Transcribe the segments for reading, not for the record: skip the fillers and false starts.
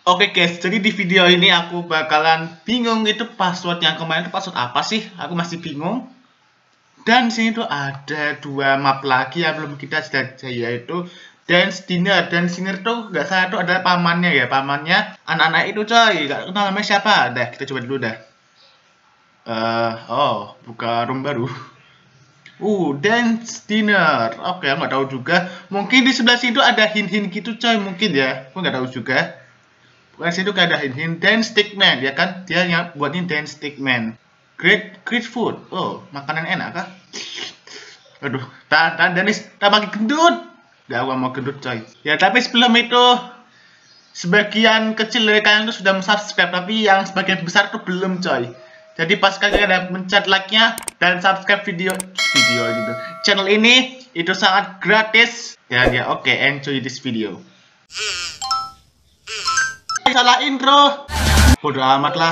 Oke guys, jadi di video ini aku bakalan bingung itu password yang kemarin itu password apa sih? Aku masih bingung. Dan sini tuh ada dua map lagi yang belum kita jelajahi, yaitu Dance Dinner. Dan sini tuh nggak salah tuh adalah pamannya ya, pamannya anak-anak itu coy. Gak kenal namanya siapa? Dah kita coba dulu dah. Buka room baru. Dance Dinner. Oke, nggak tahu juga. Mungkin di sebelah sini tuh ada hint-hint gitu coy, mungkin ya. Aku nggak tahu juga. Bukan situ gak ada hint dance stickman ya kan, dia yang buatin dance stickman. Great food. Makanan enak kah? Aduh, tahan Danis, tak makin gendut. Gak mau gendut coy. Ya tapi sebelum itu, sebagian kecil dari kalian tuh sudah subscribe, tapi yang sebagian besar tuh belum coy. Jadi pas kalian ada mencet like-nya dan subscribe video gitu. Channel ini itu sangat gratis. Dan ya oke, enjoy this video. Salah intro. Bodoh amat lah.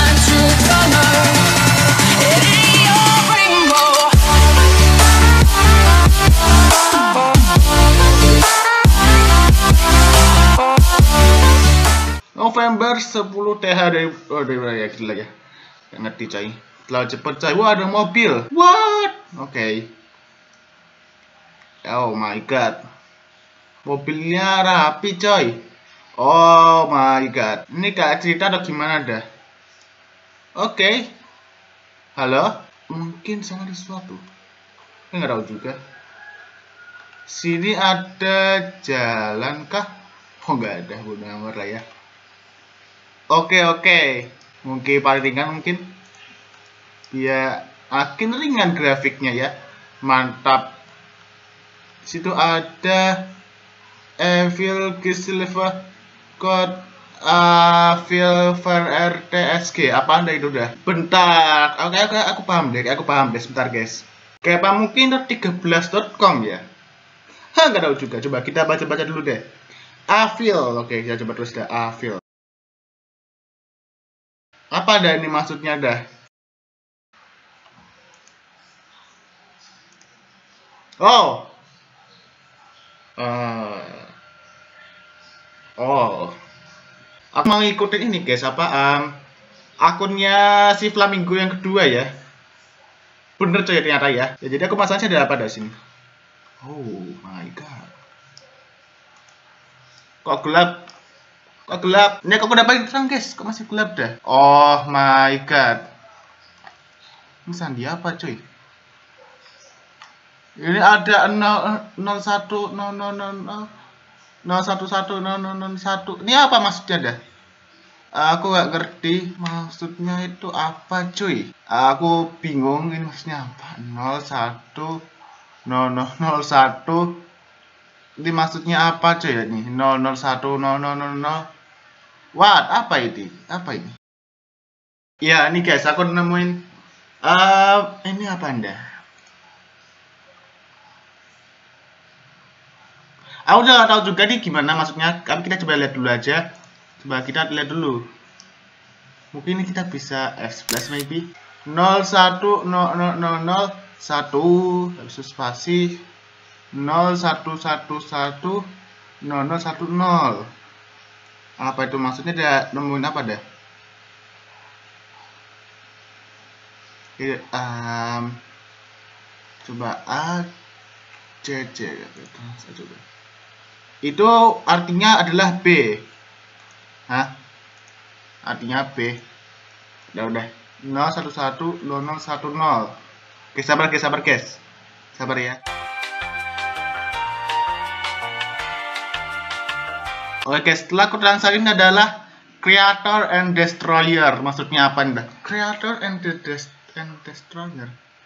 November 10 TH dari ya gila ya. Gak ngerti coy. Terlalu cepet coy. Wah, ada mobil. What? Oke. Oh my god. Mobilnya rapi coy. Oh my god, ini kayak cerita atau gimana dah? Oke. Halo? Mungkin sana ada sesuatu. Nggak tahu juga. Sini ada jalan kah? Oh nggak ada, bodo amat lah ya. Oke. Mungkin paling ringan mungkin. Ya, makin ringan grafiknya ya. Mantap. Situ ada Evil Silver Code Silver RTSG. Apa anda itu udah? Bentar. Oke, aku paham deh. Sebentar guys. Kayak apa mungkin 13.com ya? Nggak tahu juga. Coba kita baca dulu deh. Avil. Oke, kita coba terus deh. Avil. Apa ada ini maksudnya dah? Aku mau ngikutin ini guys, akunnya si Flamingo yang kedua ya. Bener coy ternyata ya. Jadi aku masanya ada apa di sini? Oh my god. Kok gelap? Ini aku dapat terang guys, kok masih gelap dah? Oh my god. Ini sandi apa cuy? Ini ada 01 Ini apa maksudnya dah? Aku gak ngerti maksudnya itu apa cuy. Aku bingung ini maksudnya apa. 01 ini maksudnya apa cuy ya nih? 001 What? Apa ini? Ya ini guys, aku nemuin ini apa anda? Aku udah gak tahu juga nih gimana maksudnya. Tapi kita coba lihat dulu aja. Coba kita lihat dulu. Mungkin ini kita bisa F11 maybe. 01 habis itu spasi 0111 0010. Apa itu maksudnya? Dia nemuin apa dah? Coba ACC gitu. Saya coba. Itu artinya adalah B. Hah? Artinya B. Udah. 011 0010. Oke, sabar guys. Sabar ya. Oke guys, setelah aku translatein adalah Creator and Destroyer. Maksudnya apa nih? Creator and Destroyer.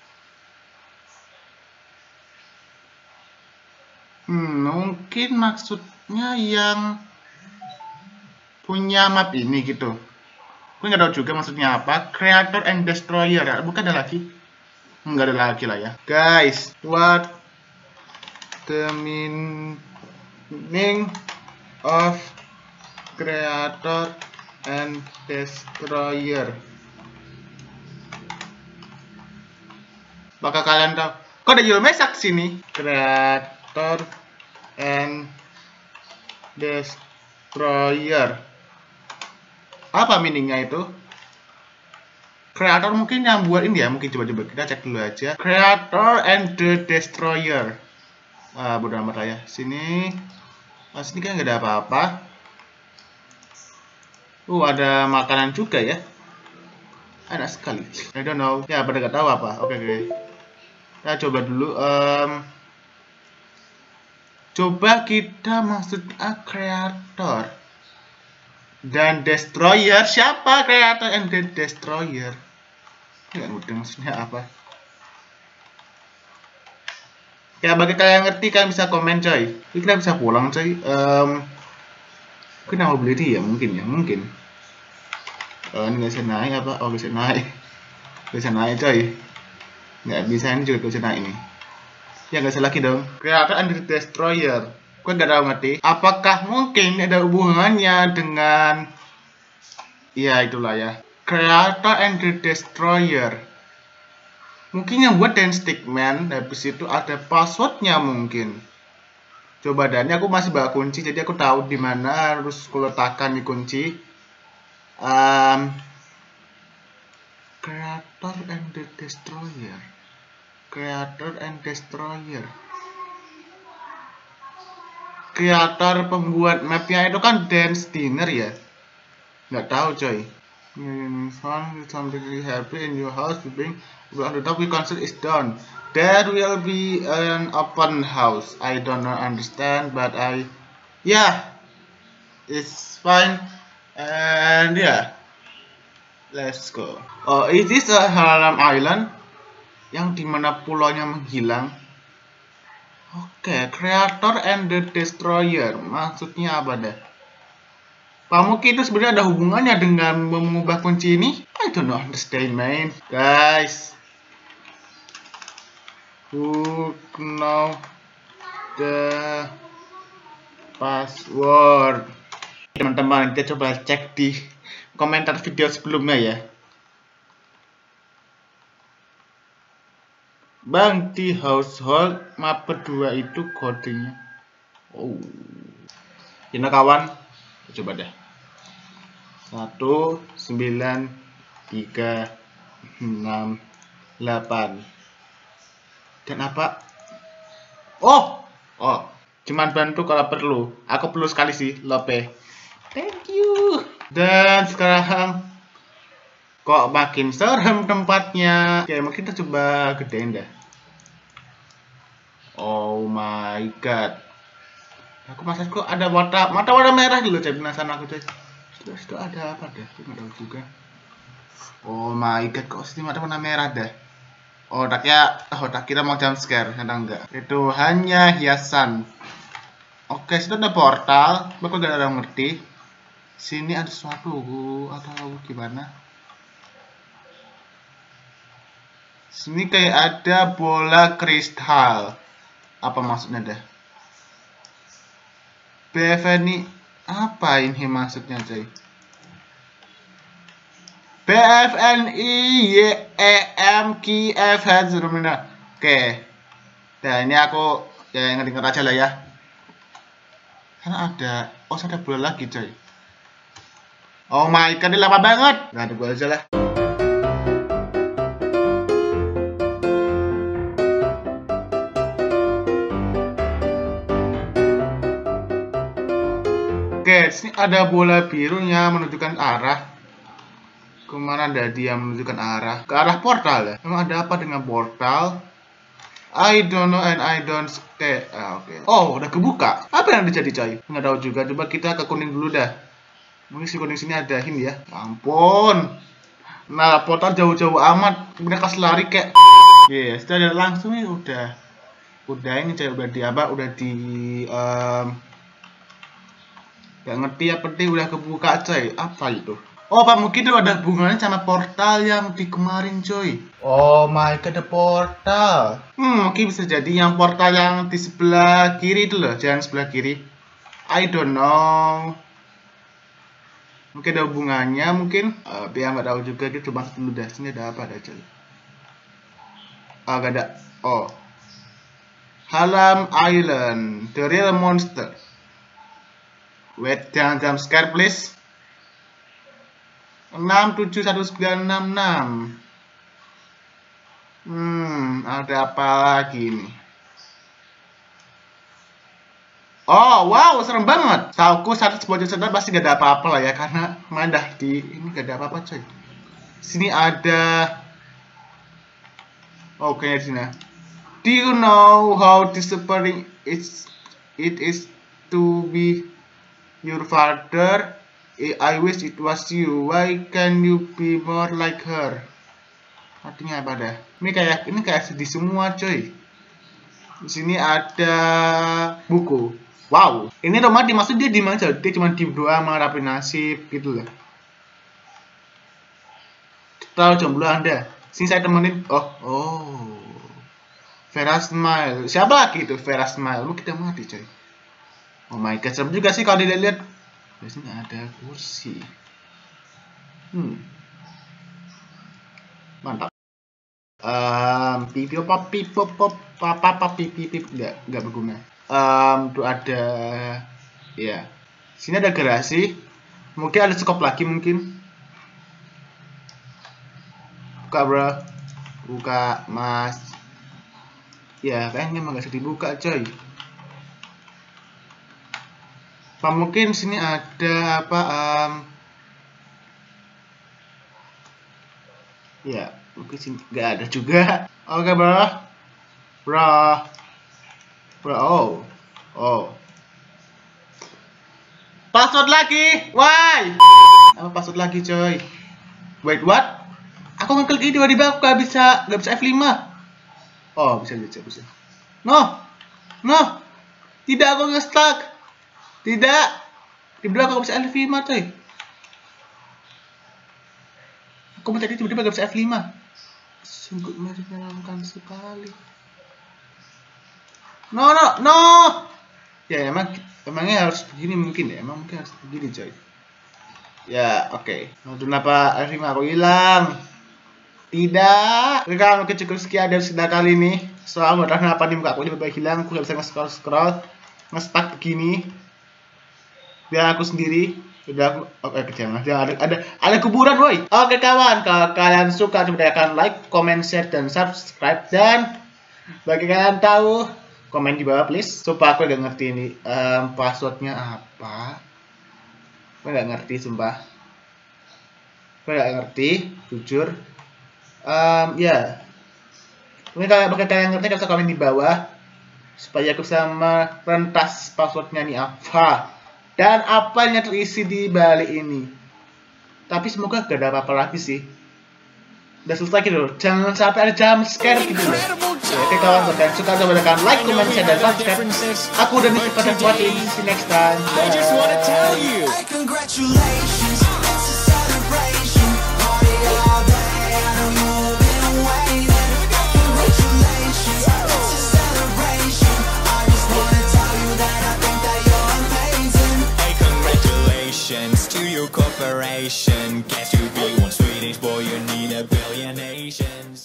Mungkin maksudnya yang punya map ini gitu. Gue nggak tahu juga maksudnya apa. Creator and Destroyer. Bukan ada lagi? Nggak ada lagi lah ya. Guys, what the meaning of Creator and Destroyer? Bakal kalian tahu. Kok ada jual mesak sini? Creator and Destroyer. Apa meaningnya itu? Creator mungkin yang buat ini ya, mungkin coba-coba kita cek dulu aja. Creator and the Destroyer. Bodo amat lah ya. Sini kan nggak ada apa-apa. Ada makanan juga ya. Enak sekali. I don't know. Ya, pada nggak tahu apa. Oke. Kita coba dulu. Coba kita masuk creator dan destroyer. Siapa creator and the destroyer? Nggak ngerti maksudnya apa. Ya, bagi kalian yang ngerti kalian bisa komen coy. Kita bisa pulang coy. Kenapa beli dia? Mungkin. Ini bisa naik apa? Bisa naik. Bisa naik coy. Nggak bisa, ini juga bisa naik ini. Ya nggak bisa lagi dong. Creator and the Destroyer. Gue nggak tahu ngerti. Apakah mungkin ada hubungannya dengan? Ya itulah ya. Creator and the Destroyer. Mungkin yang buat Dan Stickman. Habis itu ada passwordnya mungkin. Coba dan aku masih bawa kunci, jadi aku tahu di mana harus kuletakkan di kunci. Creator and the Destroyer. Creator and Destroyer. Kreator pembuat mapnya itu kan Dan Steiner ya. Nggak tahu coy. Something really happy in your house. On the top, your concert is done. There will be an open house. I don't understand, but it's fine. And let's go. Is this a Harlem Island? Yang dimana pulaunya menghilang. Oke, Creator and the Destroyer. Maksudnya apa dah? Pak mungkin itu sebenarnya ada hubungannya dengan mengubah kunci ini? I don't understand, man. Guys, who know the password? Teman-teman, kita coba cek di komentar video sebelumnya ya. Bang, di household map kedua itu kodenya. Ini kawan, coba deh. 1 9 3 6 8. Dan apa? Cuman bantu kalau perlu. Aku perlu sekali sih, Lope. Thank you. Dan sekarang kok makin serem tempatnya. Oke, mungkin kita coba gedein dah. Oh my god. Aku kok ada mata warna merah dulu, coy. Penasaran aku, coy. Itu ada apa dah? Aku nggak tahu juga. Oh my god, kok sini mata warna merah dah. Tak kira mau jump scare, ternyata enggak. Itu hanya hiasan. Oke, situ ada portal. Bapak gak ada yang ngerti. Sini ada sesuatu atau gimana? Sini kayak ada bola kristal. Apa maksudnya dah? BFNI apa ini maksudnya coy? BFNI YEMKF. Oke. Nah ini aku yang ngedenger aja lah ya. Karena ada ada bola lagi coy. Oh my god, ini lama banget. Nah, tunggu aja lah. Oke, sini ada bola birunya menunjukkan arah. Kemana ada dia menunjukkan arah? Ke arah portal ya? Emang ada apa dengan portal? I don't know and I don't care. Oke. Oh, udah kebuka. Apa yang terjadi coy? Nggak tahu juga. Coba kita ke kuning dulu dah. Mungkin si kuning sini ada ini ya. Ampun. Nah, portal jauh-jauh amat. Kemudian kas lari kayak. Sudah ada langsung nih udah ini coy, udah di gak ngerti ya, penting udah kebuka coy. Apa itu? Pak mungkin itu ada hubungannya sama portal yang di kemarin coy. Oh my god, ada portal. Mungkin bisa jadi yang portal yang di sebelah kiri itu loh, jangan sebelah kiri. I don't know. Mungkin ada hubungannya, mungkin. Biar nggak tahu juga, kita coba dulu dah. Sini ada apa coy? Gak ada. Harlem Island, the real monster. Wait, jangan jump scare please. 671966. Ada apa lagi nih? Oh, wow, serem banget. Tauku 100 bocah sedar pasti gak ada apa-apa lah ya, karena main dah di ini gak ada apa-apa coy. Sini ada. Oke, di sini. Do you know how disappointing it is to be your father? I wish it was you. Why can you be more like her? Artinya apa dah? Ini kayak sedih semua coy. Di sini ada buku. Wow, ini Roma dimaksud dia di mana? Dia cuma di doa mengharapin nasib gitu loh. Tahu jomblo Anda? Sini saya temenin. Oh, Vera Smile. Siapa lagi itu Vera Smile? Lu kita mati coy. Oh my god, serem juga sih kalau dilihat. Biasanya ada kursi. Mantap. Pipi nggak berguna. Tuh ada, ya. Sini ada garasi. Mungkin ada skop lagi mungkin. Buka bro, buka mas. Ya kayaknya emang nggak bisa dibuka coy. Apa mungkin sini ada apa? Ya mungkin sini nggak ada juga. Oke bro. Oh. Password lagi. Why? Apa password lagi coy? Wait, what? Aku ngeklik ini tiba-tiba aku nggak bisa F5. Oh, bisa. No. Tidak, aku nge-stuck. Tidak. Tiba-tiba aku nggak bisa F5 coy. Aku tadi tiba-tiba nggak bisa F5. Sungguh menyenangkan sekali. No. Ya emangnya harus begini mungkin ya. Emang mungkin harus begini coy. Ya oke. Kenapa F5 aku hilang? Tidak. Kalau mungkin cukup sekian dari cerita kali ini. Soal kenapa nih muka aku ini berubah hilang. Aku gak bisa nge-scroll nge-stuck begini. Biar aku sendiri. Udah aku jangan ada kuburan woi. Oke kawan, kalau kalian suka coba tekan like, comment, share dan subscribe, dan bagi kalian tahu komen di bawah please. Sumpah aku gak ngerti ini passwordnya apa. Aku gak ngerti sumpah. Aku gak ngerti jujur. Ya. Mungkin kalau bagi kalian ngerti kalian bisa komen di bawah supaya aku bisa merentas passwordnya nih apa. Dan apa yang terisi di balik ini. Tapi semoga gak ada apa-apa lagi sih. Udah selesai gitu loh. Jangan sampai ada jump scare gitu loh. Ya, oke kawan, kalau kalian suka coba tekan like, comment, share, dan subscribe. Aku udah nih pada buatin. See you next time. Bye. To your corporation, guess you be one Swedish boy, you need a billion Asians.